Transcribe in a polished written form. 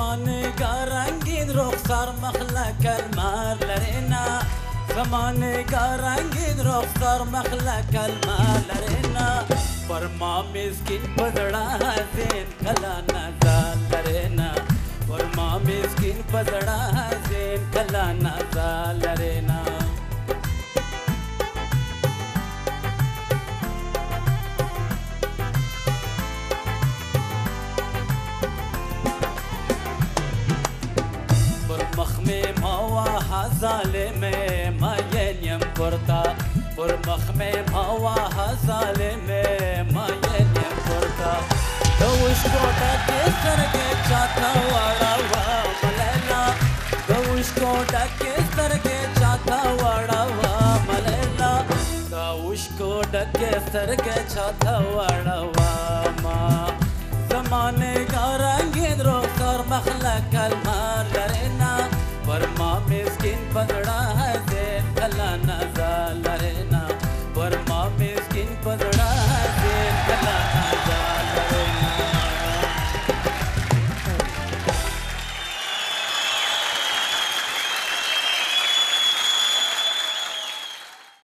زمانه کا رنگین رخسار مخلق المار لرنا زمانه کا رنگین رخسار مخلق المار لرنا پر ما مسکین پزڑا حسین کلا نزال لرنا پر ما مسکین پزڑا حسین کلا نزال لرنا ظالم ماين يمكرتا ورمخ مواها ظالم ماين يمكرتا دوش کوٹا کے سر کے چاتا واڑا وا ملیلا دوش کوٹا کے سر کے چاتا واڑا وا ملیلا دوش کوٹا کے سر کے چاتا واڑا وا ما زمانے کا رنگین رخسار مخلق المار لرنا پر ما مسکین پزڑا حسین کلا